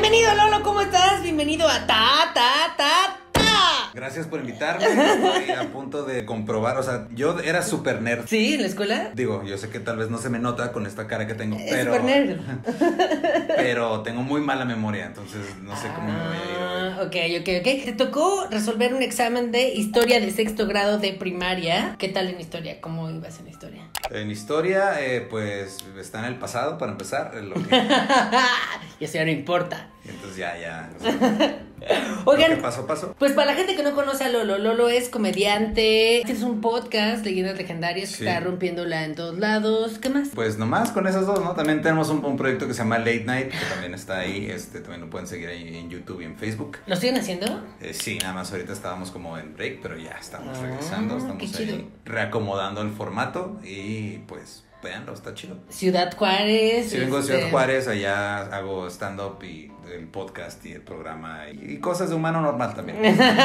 Bienvenido, Lolo, ¿cómo estás? Bienvenido a Ta. Gracias por invitarme. Estoy a punto de comprobar, o sea, yo era super nerd. ¿Sí? ¿En la escuela? Digo, yo sé que tal vez no se me nota con esta cara que tengo, Es pero... super nerd. Pero tengo muy mala memoria, entonces no sé cómo me voy a ir hoy. Ok. Te tocó resolver un examen de historia de sexto grado de primaria. ¿Qué tal en historia? ¿Cómo ibas en historia? En historia, pues, está en el pasado, para empezar, lo que... Y eso ya no importa. Entonces ya... O sea, Oigan, ¿qué pasó? Pues para la gente que no conoce a Lolo es comediante, tienes un podcast, Leyendas Legendarias, que está rompiéndola en todos lados. ¿Qué más? Pues nomás con esos dos, ¿no? También tenemos un proyecto que se llama Late Night, que también está ahí, también lo pueden seguir ahí en YouTube y en Facebook. ¿Lo siguen haciendo? Sí, nada más ahorita estábamos como en break, pero ya estamos regresando, estamos qué chido. ahí reacomodando el formato y pues... Véanlo, está chido. Ciudad Juárez. Sí, vengo de Ciudad Juárez, allá hago stand-up y el podcast y el programa y cosas de humano normal también.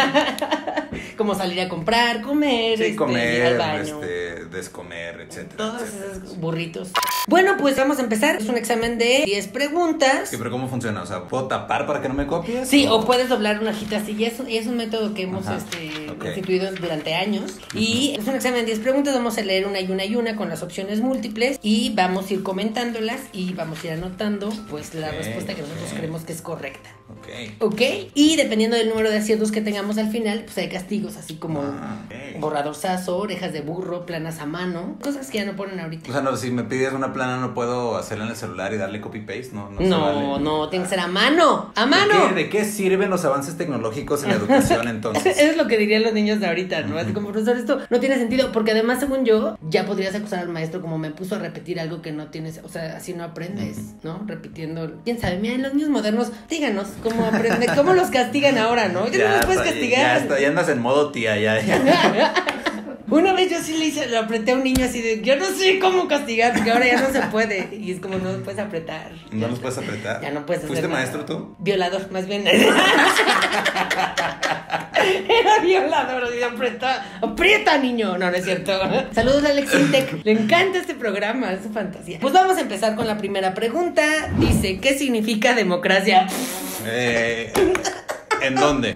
Como salir a comprar, comer, sí, comer, ir al baño, descomer, etcétera. Todos etcétera. esos burritos. Bueno, pues vamos a empezar. Es un examen de 10 preguntas. Sí, pero ¿cómo funciona? O sea, ¿puedo tapar para que no me copies? Sí, o puedes doblar una hojita así. Y es un método que hemos instituido durante años. Y es un examen de 10 preguntas. Vamos a leer una y una con las opciones múltiples. Y vamos a ir comentándolas y vamos a ir anotando pues la respuesta que nosotros creemos que es correcta. Ok. Y dependiendo del número de aciertos que tengamos al final, pues hay castigos así como borradorzazo, orejas de burro, planas a mano, cosas que ya no ponen ahorita. O sea, no, si me pides una plana no puedo hacerla en el celular y darle copy-paste, ¿no? No, tiene que ser a mano. ¡A mano! ¿De qué sirven los avances tecnológicos en la educación entonces? Es lo que dirían los niños de ahorita, ¿no? Así como, profesor, esto no tiene sentido, porque además, según yo, ya podrías acusar al maestro como me puso a repetir algo que no tienes, o sea, así no aprendes, ¿no? Repitiendo. ¿Quién sabe? Mira, los niños modernos, díganos cómo aprenden, cómo los castigan ahora, ¿no? Ya no los puedes castigar. Ya andas en modo tía, ya. Una vez yo sí le apreté a un niño así de, yo no sé cómo castigar, porque ahora ya no se puede. Y es como, no los puedes apretar. ¿No los puedes apretar? Ya no puedes hacer ¿Fuiste nada. maestro tú? Violador, más bien. Era violador, así de aprieta, niño. No es cierto. Saludos a Alex Intec. Le encanta este programa, es su fantasía. Pues vamos a empezar con la primera pregunta. Dice, ¿qué significa democracia? ¿En dónde?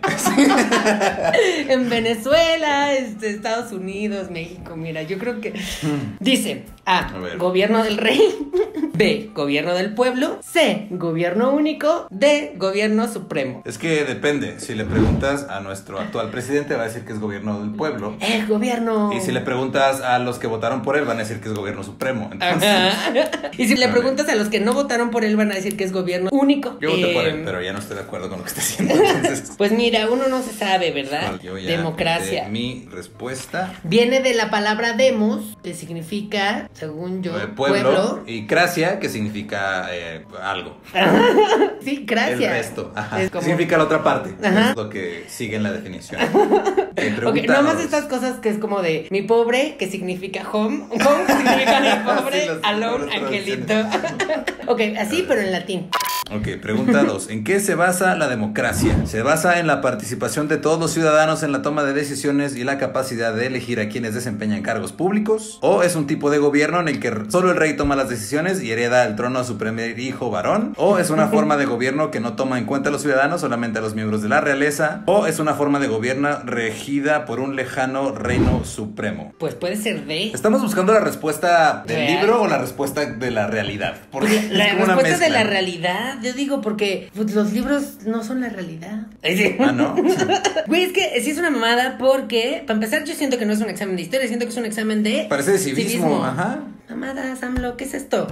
En Venezuela, Estados Unidos, México. Mira, yo creo que dice A, gobierno del rey. B, gobierno del pueblo. C, gobierno único. D, gobierno supremo. Es que depende. Si le preguntas a nuestro actual presidente, va a decir que es gobierno del pueblo. El gobierno. Y si le preguntas a los que votaron por él, van a decir que es gobierno supremo. Entonces, y si le preguntas a los que no votaron por él, van a decir que es gobierno único. Yo voté por él, pero ya no estoy de acuerdo con lo que está haciendo. Entonces, pues mira, uno no se sabe, ¿verdad? Yo ya democracia. Mi respuesta viene de la palabra demos, que significa, según yo, pueblo. Y cracia, que significa algo. Sí, gracia. El resto. Ajá. Como... significa la otra parte. Es lo que sigue en la definición. Ok, nomás estas cosas que es como de mi pobre, que significa home. Home significa mi pobre, alone, angelito. Ok, así, pero en latín. Ok, pregunta 2. ¿En qué se basa la democracia? Se basa en la participación de todos los ciudadanos en la toma de decisiones y la capacidad de elegir a quienes desempeñan cargos públicos. ¿O es un tipo de gobierno en el que solo el rey toma las decisiones y hereda el trono a su primer hijo varón? ¿O es una forma de gobierno que no toma en cuenta a los ciudadanos, solamente a los miembros de la realeza? ¿O es una forma de gobierno regida por un lejano reino supremo? Pues puede ser D. ¿Estamos buscando la respuesta del libro o la respuesta de la realidad? Porque la respuesta de la realidad. Yo digo porque pues, los libros no son la realidad. Ah, ¿no? Güey, es que sí es una mamada porque, para empezar, yo siento que no es un examen de historia, siento que es un examen de... Parece de civismo. Ajá. Mamadas, AMLO, ¿qué es esto?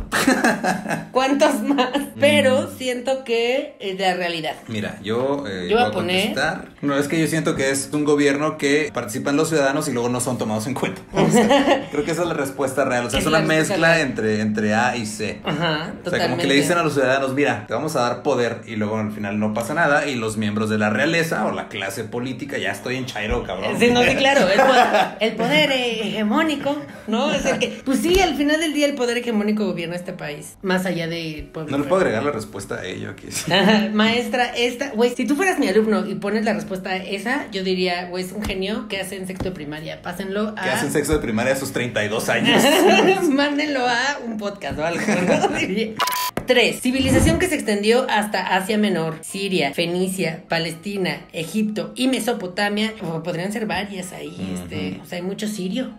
¿Cuántos más? Pero siento que es la realidad. Mira, yo voy a poner... contestar. No, es que yo siento que es un gobierno que participan los ciudadanos y luego no son tomados en cuenta. O sea, creo que esa es la respuesta real. O sea, es una mezcla entre A y C. Ajá, totalmente. O sea, como que le dicen a los ciudadanos, mira, te vamos a dar poder y luego al final no pasa nada y los miembros de la realeza o la clase política, ya estoy en chairo, cabrón. Sí, no, sí, claro. El poder hegemónico, ¿no? Es el que... Pues sí, al final del día el poder hegemónico gobierna este país. Más allá del pueblo. No le puedo agregar la respuesta a ello aquí. Maestra, güey, si tú fueras mi alumno y pones la respuesta a esa, yo diría, güey, es un genio que hace en sexto de primaria. Pásenlo a... Que hace en sexto de primaria a sus 32 años. Mándenlo a un podcast o algo, ¿no? 3. Civilización que se extendió hasta Asia Menor, Siria, Fenicia, Palestina, Egipto y Mesopotamia. Podrían ser varias ahí, o sea, hay mucho sirio.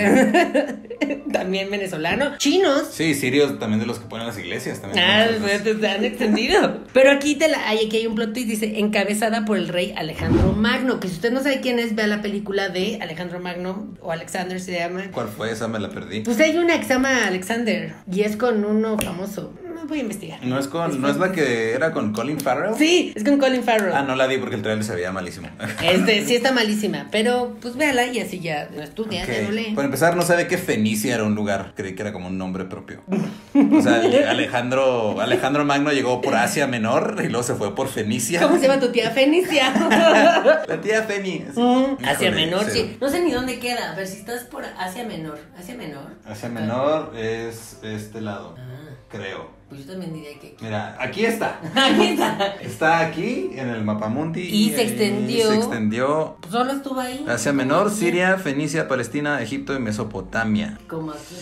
También venezolano. Chinos. Sí, sirios también de los que ponen las iglesias. También pues se han extendido. Pero aquí aquí hay un plot twist, dice, encabezada por el rey Alejandro Magno, que si usted no sabe quién es, vea la película de Alejandro Magno, o Alexander se llama. ¿Cuál fue? Esa me la perdí. Pues hay una que se llama Alexander, y es con uno famoso. Voy a investigar. ¿No es la que era con Colin Farrell? Sí, es con Colin Farrell. Ah, no la vi porque el trailer se veía malísimo. Sí está malísima, pero pues véala y así ya no estudia, ya no lee. Por empezar, no sabe que Fenicia era un lugar. Creí que era como un nombre propio. O sea, Alejandro Magno llegó por Asia Menor y luego se fue por Fenicia. ¿Cómo se llama tu tía Fenicia? La tía Feni. Asia Menor, sí. No sé ni dónde queda. A ver si estás por Asia Menor. Asia Menor es este lado. Creo. Pues yo también diría que aquí. Mira, aquí está. Aquí está. Está aquí en el mapamundi. Y se extendió. Se extendió. Pues solo estuvo ahí. Asia Menor, Siria, Fenicia, Palestina, Egipto y Mesopotamia. Como aquí.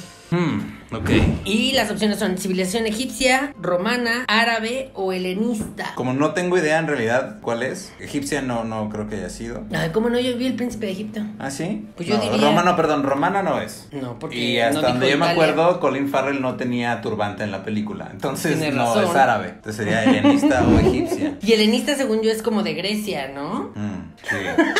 Ok. Y las opciones son civilización egipcia, romana, árabe o helenista. Como no tengo idea en realidad cuál es, egipcia no creo que haya sido. Ay, ¿cómo no? Yo vi El Príncipe de Egipto. ¿Ah, sí? Pues yo diría... romana no es. No, porque y hasta no donde yo me Italia. acuerdo, Colin Farrell no tenía turbante en la película. Entonces Tienes no razón. es árabe. Entonces sería helenista o egipcia. Y helenista, según yo, es como de Grecia, ¿no? Sí.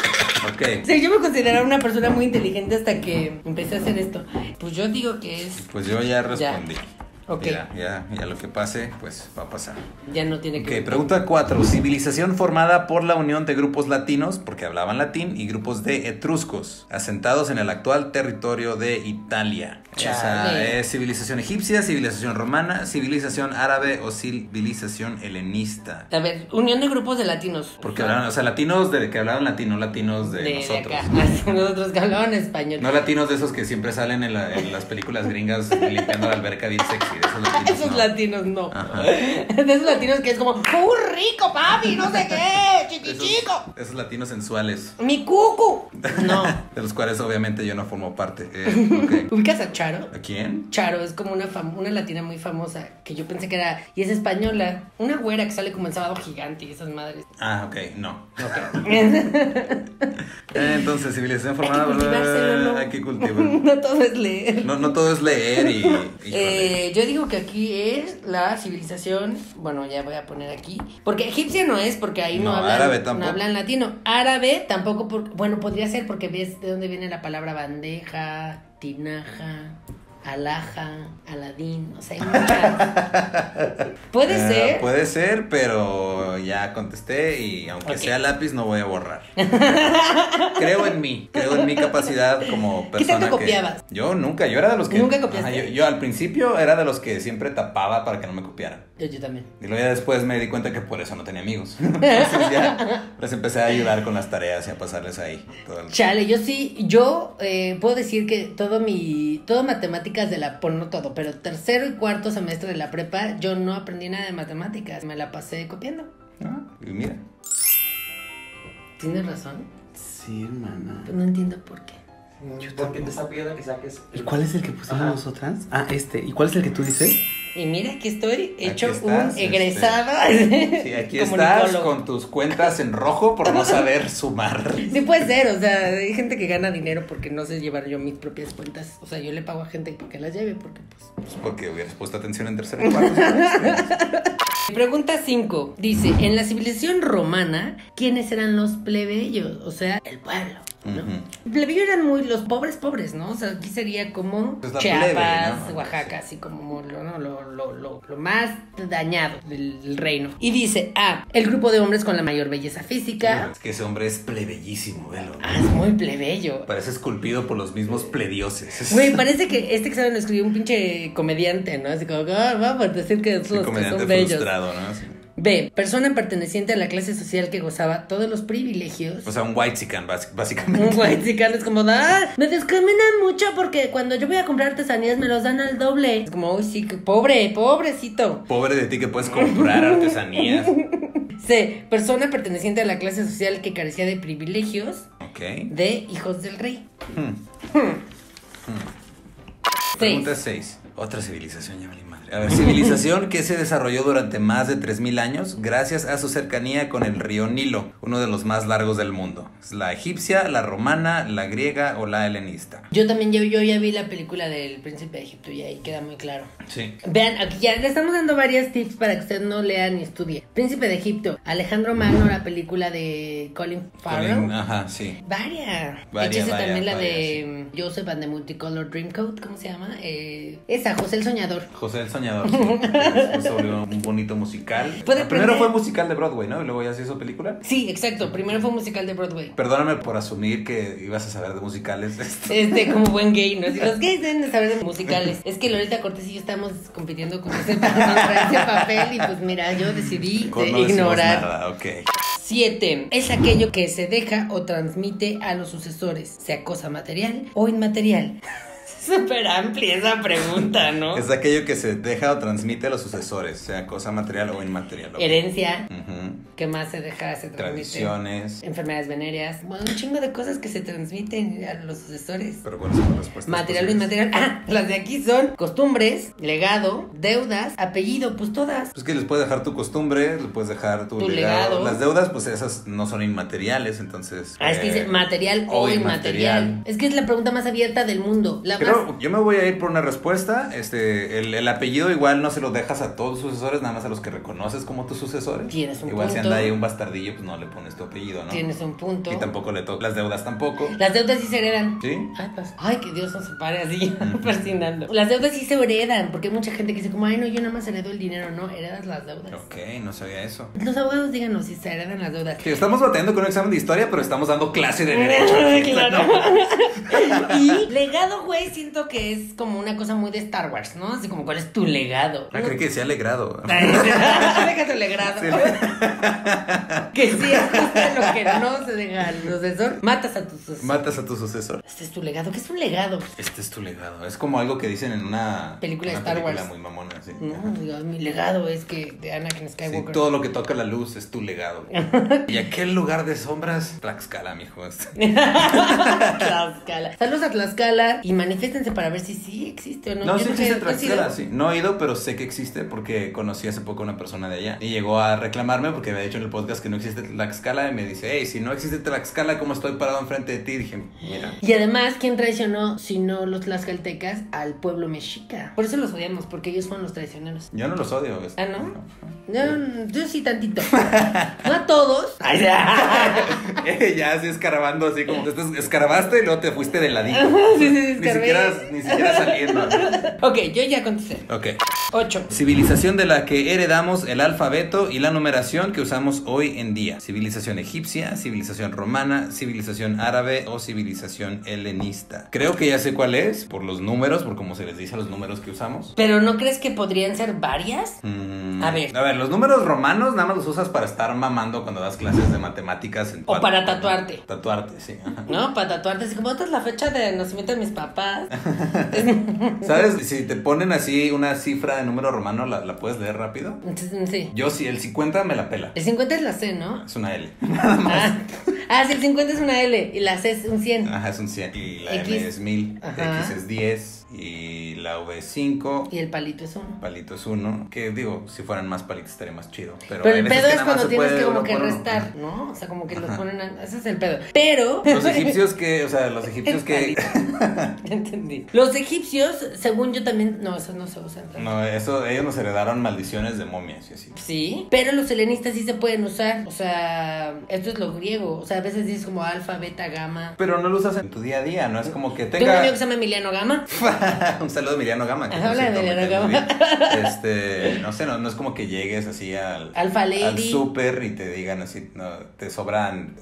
Ok. Sí, yo me consideraba una persona muy inteligente hasta que empecé a hacer esto. Pues yo digo que es... Pues yo ya respondí. Ok. Ya lo que pase, pues va a pasar. Ya no tiene que... Ok, pregunta 4. Civilización formada por la unión de grupos latinos, porque hablaban latín, y grupos de etruscos, asentados en el actual territorio de Italia. Chale. Esa es civilización egipcia, civilización romana, civilización árabe o civilización helenista. A ver, unión de grupos de latinos. Porque hablaban, o sea, latinos de que hablaban latino, latinos de nosotros. De acá. Nosotros que hablaban español. No latinos de esos que siempre salen en las películas gringas limpiando la alberca bien sexy. De esos latinos no. Latinos no. De esos latinos que es como, rico, papi! No sé qué, chiquichico. Esos latinos sensuales. Mi cucu. No. De los cuales obviamente yo no formo parte. Okay. ¿Ubicas a Charo? ¿A quién? Charo es como una latina muy famosa que yo pensé que era, y es española, una güera que sale como en Sábado Gigante y esas madres. Ah, ok, no. Okay. Entonces, civilización formada. Hay que cultivar. No todo es leer. No todo es leer y yo digo que aquí es la civilización, bueno, ya voy a poner aquí, porque egipcia no es, porque ahí no hablan, árabe tampoco. No hablan latino. Árabe tampoco, bueno, podría ser porque ves de dónde viene la palabra bandeja, tinaja, alhaja, aladín, o sea, hay muchas. ¿Puede ser? Puede ser, pero ya contesté y aunque sea lápiz no voy a borrar. Creo en mi capacidad como persona. ¿Qué tanto copiabas? Yo era de los que... ¿Nunca copiaste? Ajá, yo al principio era de los que siempre tapaba para que no me copiaran. Yo también. Y luego ya después me di cuenta que por eso no tenía amigos. Entonces ya les empecé a ayudar con las tareas y a pasarles ahí. Chale, yo puedo decir que todo matemáticas de la... Bueno, no todo, pero tercero y cuarto semestre de la prepa, yo no aprendí nada de matemáticas. Me la pasé copiando. Y mira. ¿Tienes razón? Sí, hermana. Pues no entiendo por qué. Porque te está pidiendo que saques... ¿Cuál es el que pusimos nosotras? Ah, ¿Y cuál es el que tú dices? Y mira que estoy hecho aquí estás, un egresado. Sí, aquí estás con tus cuentas en rojo por no saber sumar. Sí puede ser, o sea, hay gente que gana dinero porque no sé llevar yo mis propias cuentas. O sea, yo le pago a gente que las lleve porque pues porque hubieras puesto atención en tercero y cuarto. Pregunta 5. Dice, en la civilización romana, ¿quiénes eran los plebeyos? O sea, el pueblo, ¿no? Uh-huh. Plebeyos eran muy los pobres, ¿no? O sea, aquí sería como pues Chiapas, plebe, ¿no? Oaxaca, así como lo más dañado del reino. Y dice, el grupo de hombres con la mayor belleza física. Es que ese hombre es plebellísimo, velo. Es muy plebeyo. Parece esculpido por los mismos pledioses. Güey, parece que este examen lo escribió un pinche comediante, ¿no? Así como, vamos a decir que es los que son bellos. Frustrado, ¿no? Sí. B. Persona perteneciente a la clase social que gozaba todos los privilegios. O sea, un whitezican, básicamente. Un whitezican es como, me discriminan mucho porque cuando yo voy a comprar artesanías me los dan al doble. Es como, uy, sí, pobrecito. Pobre de ti que puedes comprar artesanías. C. Persona perteneciente a la clase social que carecía de privilegios. Ok. D. Hijos del rey. 6. Pregunta 6. Otra civilización, ya valí madre. A ver, civilización que se desarrolló durante más de 3000 años gracias a su cercanía con el río Nilo, uno de los más largos del mundo. Es la egipcia, la romana, la griega o la helenista. Yo también, yo ya vi la película del Príncipe de Egipto y ahí queda muy claro. Sí. Vean, aquí ya le estamos dando varios tips para que usted no lea ni estudie. Príncipe de Egipto, Alejandro Magno, la película de Colin Farrell. Ajá, sí. Varias. Échese también la de Joseph and the Multicolor Dreamcoat, ¿cómo se llama? Esa, José el Soñador. José el Soñador, sí. Después se volvió un bonito musical. Primero fue musical de Broadway, ¿no? Y luego ya se hizo película. Sí, exacto. Primero fue musical de Broadway. Perdóname por asumir que ibas a saber de musicales. Como buen gay, ¿no? Si los gays deben de saber de musicales. Es que Lolita Cortés y yo estamos compitiendo con ese papel y pues mira, yo decidí ignorar. Nada, ok. 7. Es aquello que se deja o transmite a los sucesores, sea cosa material o inmaterial. Súper amplia esa pregunta, ¿no? Es aquello que se deja o transmite a los sucesores, sea cosa material o inmaterial. Okay. Herencia. ¿Qué más se deja, se transmite? Tradiciones. Enfermedades venéreas. Bueno, un chingo de cosas que se transmiten a los sucesores. Pero ¿cuáles son las respuestas? Material o inmaterial. Las de aquí son costumbres, legado, deudas, apellido, pues todas. Pues que les puedes dejar tu costumbre, le puedes dejar tu legado. Las deudas, pues esas no son inmateriales, entonces... Es que dice material o inmaterial. Es que es la pregunta más abierta del mundo. Yo me voy a ir por una respuesta. El apellido igual no se lo dejas a todos tus sucesores, nada más a los que reconoces como tus sucesores. Tienes un igual punto. Si anda ahí un bastardillo, pues no le pones tu apellido, ¿no? Tienes un punto. Y tampoco las deudas tampoco. Las deudas sí se heredan. ¿Sí? Ay, que Dios nos separe así, fascinando. Las deudas sí se heredan, porque hay mucha gente que dice como, ay, no, yo nada más heredo el dinero. No, heredas las deudas. Ok, no sabía eso. Los abogados díganos si se heredan las deudas. Sí, estamos batallando con un examen de historia, pero estamos dando clase de derecho. Claro. Y legado, güey, siento que es como una cosa muy de Star Wars, ¿no? Así como, ¿cuál es tu legado? Creo que decía legrado. Deja tu legrado. Sí. Que sí es justo lo que no se deja al sucesor. Matas a tu sucesor. Este es tu legado. ¿Qué es un legado? Este es tu legado. Es como algo que dicen en una película de Star Wars. Muy mamona, sí. No, digo, mi legado es que de Anakin Skywalker. Sí, todo lo que toca la luz es tu legado. ¿Y aquel lugar de sombras? Tlaxcala, mijo. Tlaxcala. Saludos a Tlaxcala y manifiéstense para ver si sí existe o no. No, sí existe Tlaxcala, sí. No he ido, pero sé que existe porque conocí hace poco a una persona de allá y llegó a reclamarme porque había dicho en el podcast que no existe Tlaxcala y me dice, hey, si no existe Tlaxcala, ¿cómo estoy parado enfrente de ti? Y dije, mira. Y además, ¿quién traicionó, si no los tlaxcaltecas, al pueblo mexica? Por eso los odiamos, porque ellos fueron los traicioneros. Yo no los odio. ¿Ah, no? No, yo sí tantito. No a todos. Ay, ya así escarbando, así como te escarbaste y luego te fuiste de ladito. Sí, escarbé. Ni siquiera saliendo. Ok, yo ya contesté. Ok. 8. Civilización de la que heredamos el alfabeto y la numeración que usamos hoy en día. Civilización egipcia, civilización romana, civilización árabe o civilización helenista. Creo que ya sé cuál es, por los números, por cómo se les dice los números que usamos. ¿Pero no crees que podrían ser varias? A ver, los números romanos nada más los usas para estar mamando cuando das clases de matemáticas. O para tatuarte. Tatuarte, sí. No, para tatuarte, así como esta es la fecha de nacimiento de mis papás. ¿Sabes? Si te ponen así una cifra de número romano, ¿la puedes leer rápido? Sí. Yo sí, el 50 me la pela. El 50 es la C, ¿no? Es una L. Nada más. Sí, el 50 es una L y la C es un 100. Ajá, es un 100. Y la X. M es 1000, Ajá. X es 10 y la V es 5. Y el palito es 1. Palito es 1. Que digo, si fueran más palitos estaría más chido. Pero el pedo es cuando tienes que como que restar, ¿no? O sea, como que los ponen ese es el pedo. Pero los egipcios que entendí. Los egipcios, según yo también, no, eso no se usa. No, eso ellos nos heredaron maldiciones de momias y así. Sí, pero los helenistas sí se pueden usar. O sea, esto es lo griego. O sea, a veces dices como alfa, beta, gamma. Pero no lo usas en tu día a día, no es como que tenga. Tengo un amigo que se llama Emiliano Gama. Un saludo a Emiliano Gama. Hola, Emiliano Gama. No sé, no es como que llegues así al Alfa Lady. Al súper y te digan así, no, te sobran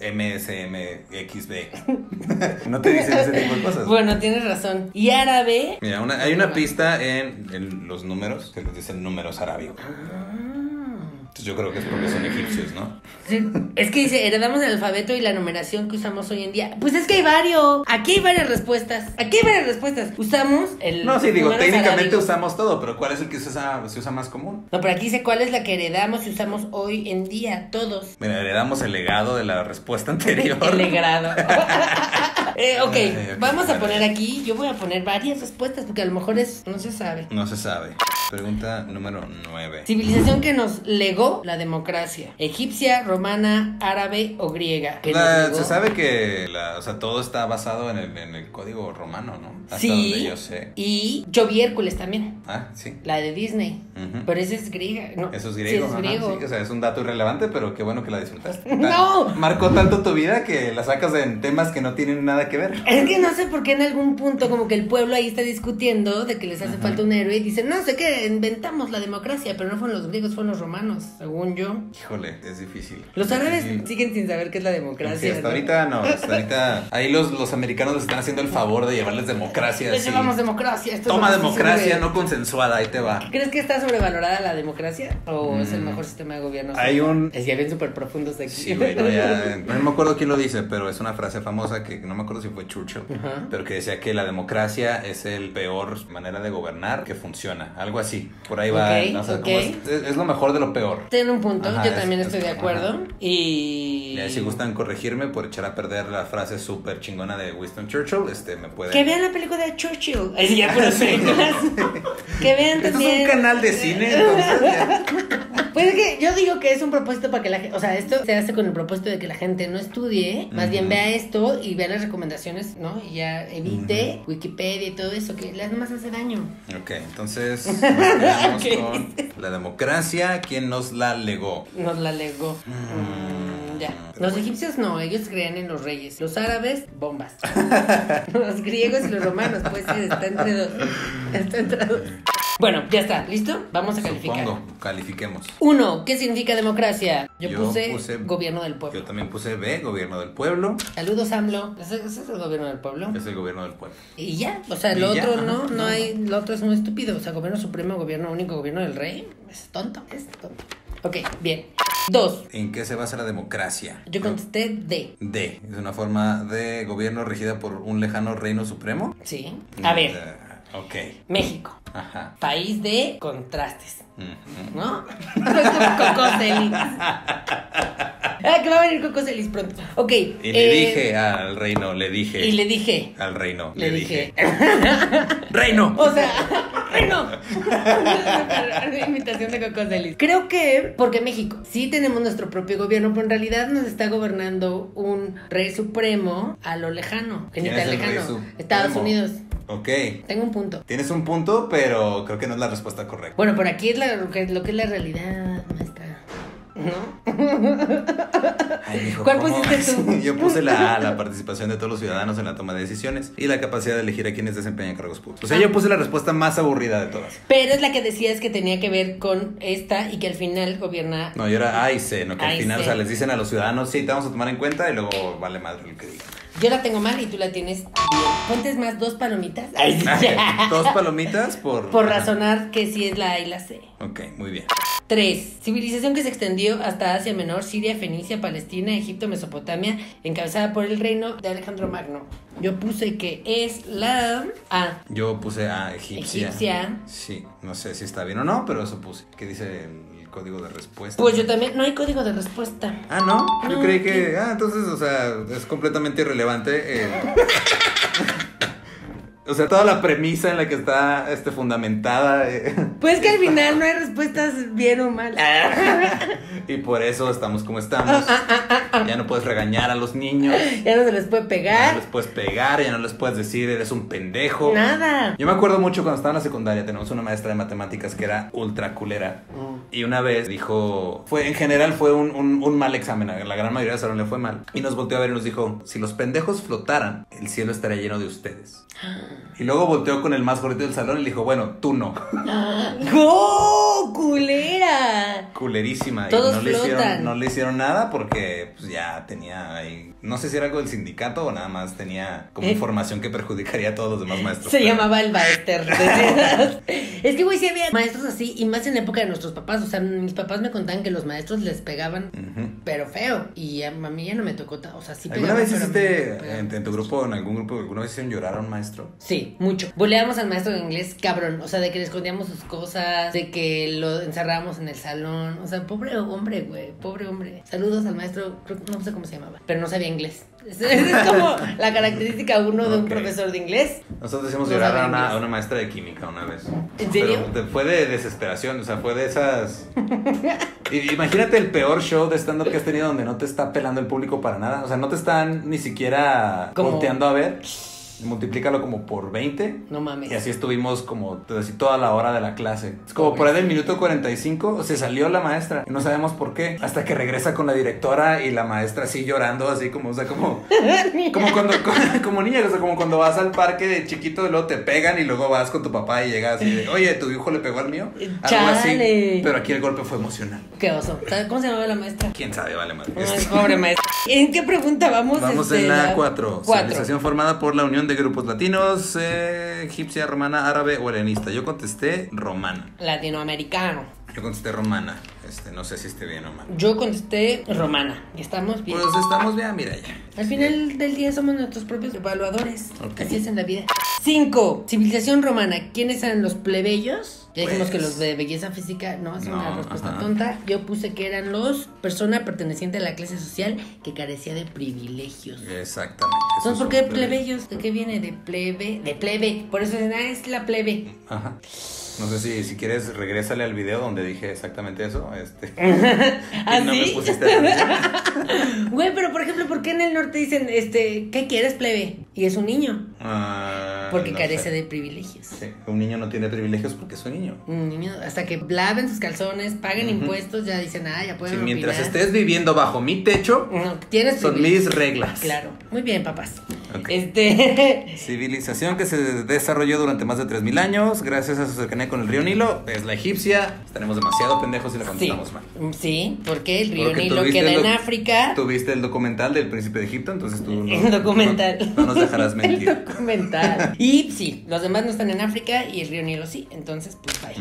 MSMXB. No te dicen ese tipo de cosas. Bueno, tienes razón. Y árabe. Mira, hay una pista en los números que les dicen números arábigos. Entonces yo creo que es porque son egipcios, ¿no? Sí, es que dice, heredamos el alfabeto y la numeración que usamos hoy en día. Pues es que hay varios. Aquí hay varias respuestas. Usamos el. No, sí, digo, técnicamente arábigos. Usamos todo, pero ¿cuál es el que se usa más común? No, pero aquí dice cuál es la que heredamos y usamos hoy en día, todos. Mira, heredamos el legado de la respuesta anterior. El legado. Ok, vamos a poner aquí, yo voy a poner varias respuestas porque a lo mejor no se sabe. No se sabe. Pregunta número 9. Civilización que nos legó la democracia. Egipcia, romana, árabe o griega. Se sabe que todo está basado en el código romano, ¿no? Hasta sí, donde yo sé. Y yo vi Hércules también. Ah, sí. La de Disney. Pero esa es griega. No, eso es griego. Sí, es griego. Sí, o sea, es un dato irrelevante, pero qué bueno que la disfrutaste. ¡No! Marcó tanto tu vida que la sacas en temas que no tienen nada que ver. Es que no sé por qué en algún punto como que el pueblo ahí está discutiendo de que les hace falta un héroe y dicen, no sé qué, inventamos la democracia, pero no fueron los griegos, fueron los romanos, según yo. Híjole, es difícil. Los árabes siguen sin saber qué es la democracia. Sí, hasta ahorita ahí los americanos les están haciendo el favor de llevarles democracia. Les llevamos democracia. Toma democracia no consensuada, ahí te va. ¿Crees que está sobrevalorada la democracia? ¿O es el mejor sistema de gobierno? Es ya bien súper profundos aquí. Sí, güey, no me acuerdo quién lo dice, pero es una frase famosa que no me acuerdo si fue Churchill, pero que decía que la democracia es el peor manera de gobernar que funciona, algo así. Por ahí va, es lo mejor de lo peor. Tiene un punto, yo también estoy de acuerdo. Y si gustan corregirme por echar a perder la frase súper chingona de Winston Churchill, me pueden... Que vean la película de Churchill. Ahí ya por las películas. Que vean también. Esto es un canal de cine, entonces ya. Pues es que yo digo que es un propósito para que la gente, o sea, esto se hace con el propósito de que la gente no estudie, más bien vea esto y vea las recomendaciones, ¿no? Y ya evite Wikipedia y todo eso, que les nomás hace daño. Ok, entonces vamos con la democracia. ¿Quién nos la legó? Nos la legó. Ya. Los egipcios no, ellos creían en los reyes. Los árabes, bombas. Los griegos y los romanos, pues sí, está entre dos. Bueno, ya está, ¿listo? Vamos a calificar. Supongo, califiquemos. 1, ¿qué significa democracia? Yo puse gobierno del pueblo. Yo también puse B, gobierno del pueblo. Saludos, AMLO. ¿Ese es el gobierno del pueblo? Es el gobierno del pueblo. Y ya, o sea, lo otro no hay, lo otro es muy estúpido. O sea, gobierno supremo, gobierno único, gobierno del rey. Es tonto. Ok, bien. 2. ¿En qué se basa la democracia? Yo contesté D. D. ¿Es una forma de gobierno regida por un lejano reino supremo? Sí. A ver. Ok. México. Ajá. País de contrastes. ¿No? Es como Coco Celis. Que va a venir Coco Celis pronto. Ok. Y le dije al reino, le dije. Y le dije. Al reino, le dije. ¡Reino! O sea, reino. Una imitación de Coco Celis. Creo que, porque México sí tenemos nuestro propio gobierno, pero en realidad nos está gobernando un rey supremo a lo lejano. Que ni tan lejano. Estados Unidos. Ok. Tengo un punto. Tienes un punto, pero creo que no es la respuesta correcta. Bueno, por aquí es lo que es la realidad, maestra. ¿No? Ay, hijo, ¿cuál pusiste tú? Yo puse la participación de todos los ciudadanos en la toma de decisiones y la capacidad de elegir a quienes desempeñan cargos públicos. O sea, yo puse la respuesta más aburrida de todas. Pero es la que decías que tenía que ver con esta y que al final gobierna... No, yo era A y C, ¿no? Que al final, o sea, les dicen a los ciudadanos, sí, te vamos a tomar en cuenta y luego vale madre lo que digan. Yo la tengo mal y tú la tienes bien. Pontes más 2 palomitas. Ay, sí. 2 palomitas por razonar que sí es la A y la C. Ok, muy bien. 3. Civilización que se extendió hasta Asia Menor, Siria, Fenicia, Palestina, Egipto, Mesopotamia, encabezada por el reino de Alejandro Magno. Yo puse que es la A. Yo puse A, egipcia. Egipcia. Sí, no sé si está bien o no, pero eso puse. ¿Qué dice el código de respuesta? Pues yo también, no hay código de respuesta. Ah, ¿no? Yo creí que... ¿qué? entonces, o sea, es completamente irrelevante. O sea, toda la premisa en la que está fundamentada. Pues que al final no hay respuestas bien o mal. Y por eso estamos como estamos. Ya no puedes regañar a los niños. Ya no se les puede pegar. Ya no les puedes pegar, ya no les puedes decir eres un pendejo. Nada. Yo me acuerdo mucho cuando estaba en la secundaria, tenemos una maestra de matemáticas que era ultra culera. Y una vez dijo, en general fue un mal examen, a la gran mayoría del salón le fue mal. Y nos volteó a ver y nos dijo, si los pendejos flotaran, el cielo estaría lleno de ustedes. Y luego volteó con el más gordito del salón y le dijo, bueno, tú no. ¡Oh, culera! Culerísima. Todos y no le hicieron nada porque pues, ya tenía ahí, no sé si era algo del sindicato o nada más tenía como información que perjudicaría a todos los demás maestros. Se llamaba el Baester. Es que, güey, sí había maestros así, y más en la época de nuestros papás. O sea, mis papás me contaban que los maestros les pegaban, pero feo. Y a mí ya no me tocó, o sea, sí ¿Alguna pegaban. vez hiciste en tu grupo, en algún grupo, alguna vez hicieron llorar a un maestro? Sí, mucho. Buleábamos al maestro de inglés, cabrón. O sea, de que le escondíamos sus cosas, de que lo encerrábamos en el salón. O sea, pobre hombre, güey. Pobre hombre. Saludos al maestro, creo que no sé cómo se llamaba, pero no sabía inglés. Esa es como la característica uno de un profesor de inglés. Nosotros hicimos llorar a una maestra de química una vez. ¿En serio? Pero fue de desesperación, o sea, fue de esas... Imagínate el peor show de stand-up que has tenido donde no te está pelando el público para nada. O sea, no te están ni siquiera volteando a ver. Multiplícalo como por 20. No mames. Y así estuvimos como así toda la hora de la clase. Es como por ahí del minuto 45 se salió la maestra. Y no sabemos por qué. Hasta que regresa con la directora y la maestra así llorando, así como, o sea, como cuando, como niña, o sea, como cuando vas al parque de chiquito y luego te pegan y luego vas con tu papá y llegas así de, oye, ¿tu hijo le pegó al mío? Algo así. Pero aquí el golpe fue emocional. Qué oso. ¿Cómo se llamaba la maestra? ¿Quién sabe? Vale madre. Pobre maestra. ¿En qué pregunta vamos? Vamos en la 4. Civilización formada por la unión de grupos latinos, egipcia, romana, árabe o helenista. Yo contesté romana. Latinoamericano. Yo contesté romana. No sé si esté bien o mal. Yo contesté romana. ¿Estamos bien? Pues estamos bien, mira ya. Al final del día somos nuestros propios evaluadores. Okay. Así es en la vida. 5. Civilización romana. ¿Quiénes eran los plebeyos? Ya dijimos que los de belleza física no es una respuesta tonta. Yo puse que eran los personas pertenecientes a la clase social que carecía de privilegios. Exactamente. Entonces, ¿por qué plebeyos? ¿De qué viene? De plebe. De plebe. Por eso es la plebe. Ajá. No sé si quieres, regrésale al video donde dije exactamente eso. ¿Ah, no sí? me pusiste atención. Güey, pero por ejemplo, ¿por qué en el norte dicen, ¿qué quieres, plebe? Y es un niño. Porque no carece sé. de privilegios. Sí, un niño no tiene privilegios porque es un niño. Un niño, hasta que laven sus calzones, paguen impuestos, ya dicen, ya pueden opinar. Mientras estés viviendo bajo mi techo, tienes son mis reglas. Claro, muy bien, papás. Okay. Civilización que se desarrolló durante más de 3000 años, gracias a su cercanía con el río Nilo, es la egipcia. Estaremos demasiado pendejos si la contestamos mal. Sí, porque el río Nilo queda en África. Tuviste el documental del príncipe de Egipto, entonces tú no nos dejarás mentir. El documental. Y sí, los demás no están en África y el río Nilo sí, entonces pues bye.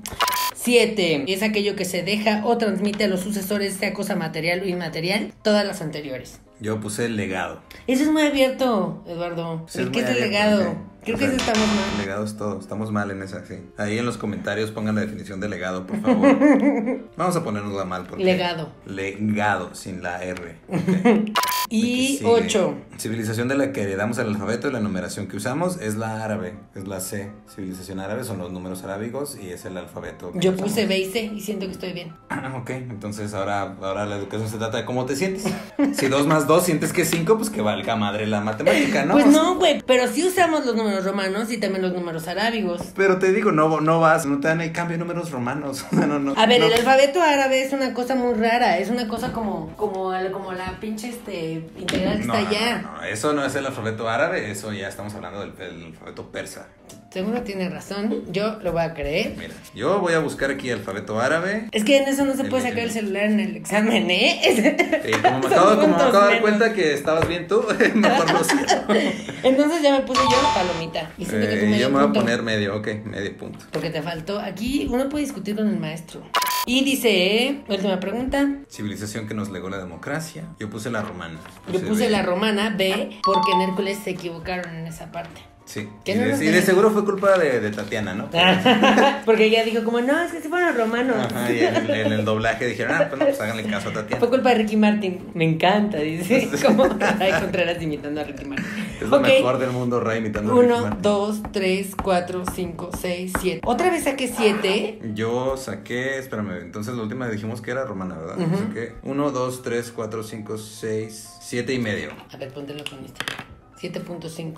7. Es aquello que se deja o transmite a los sucesores, sea cosa material o inmaterial, todas las anteriores. Yo puse el legado. Eso es muy abierto, Eduardo. Sí, ¿Qué es el legado? Okay. Creo que eso estamos mal. El legado es todo, estamos mal en esa, sí. Ahí en los comentarios pongan la definición de legado, por favor. Vamos a ponernosla mal porque... Legado. Legado, sin la R. Okay. Y 8. Civilización de la que heredamos el alfabeto y la numeración que usamos es la árabe, es la C. Civilización árabe son los números arábigos y es el alfabeto. Yo puse B y C y siento que estoy bien. Ok, entonces ahora la educación se trata de cómo te sientes. Si 2 más 2 sientes que es 5, pues que valga madre la matemática, ¿no? Pues no, güey, pero sí usamos los números romanos y también los números arábigos. Pero te digo, no te dan el cambio de números romanos. No. A ver, el alfabeto árabe es una cosa muy rara, es una cosa como la pinche integral que está allá. No, eso no es el alfabeto árabe, eso ya estamos hablando del alfabeto persa. Seguro tiene razón, yo lo voy a creer. Mira, yo voy a buscar aquí alfabeto árabe. Es que en eso no se puede sacar el celular en el examen, Sí, como me acabo de dar cuenta que estabas bien tú, mejor lo cierro. Entonces ya me puse yo palomita. Y siento que tú yo me voy a poner medio punto. Porque te faltó. Aquí uno puede discutir con el maestro. Y dice, última pregunta. Civilización que nos legó la democracia. Yo puse la romana. Yo puse la romana, B, porque en Hércules se equivocaron en esa parte. Sí, de seguro fue culpa de Tatiana, ¿no? Porque ella dijo como, no, es que si fueron los romanos. Ajá, y en el doblaje dijeron, pues háganle caso a Tatiana. Fue culpa de Ricky Martin. Me encanta, dice. Como Ray Contreras imitando a Ricky Martin. Es lo mejor del mundo, Ray imitando a Ricky Martin. 1, 2, 3, 4, 5, 6, 7. Otra vez saqué 7. Yo saqué, espérame, entonces la última dijimos que era romana, ¿verdad? Saqué 1, 2, 3, 4, 5, 6, 7 y medio. A ver, póntelo con esto. 7.5.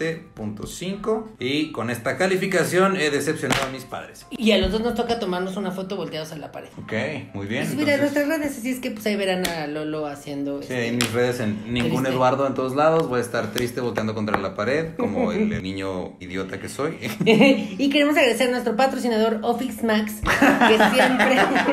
7.5. Y con esta calificación he decepcionado a mis padres. Y a los dos nos toca tomarnos una foto volteados a la pared. Ok, muy bien. Y subir a nuestras redes, así es que pues ahí verán a Lolo haciendo. Sí, en mis redes, en ningún triste. Eduardo en todos lados. Voy a estar triste volteando contra la pared, como el niño idiota que soy. Y queremos agradecer a nuestro patrocinador Office Max, que siempre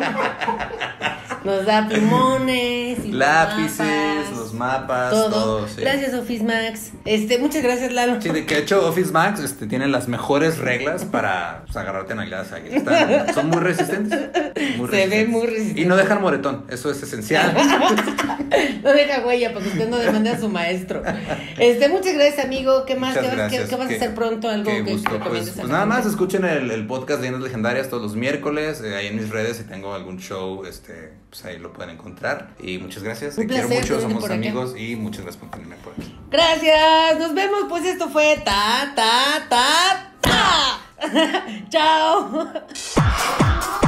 nos da plumones y lápices, los mapas, todo sí. Gracias Office Max. Muchas gracias, Lalo. Sí, de que hecho Office Max tiene las mejores reglas para agarrarte a nalgadas ahí. Son muy resistentes. Se ve muy resistente. Y no dejan moretón, eso es esencial. No deja huella para que usted no demande a su maestro. Muchas gracias, amigo. ¿Qué más? ¿Qué vas a hacer pronto? Algo que gusto. Pues nada más, escuchen el podcast Leyendas Legendarias todos los miércoles. Ahí en mis redes, si tengo algún show, pues ahí lo pueden encontrar. Y muchas gracias. Te quiero mucho, somos amigos y muchas gracias por tenerme por aquí. Gracias, nos vemos. Pues esto fue Ta. Chao.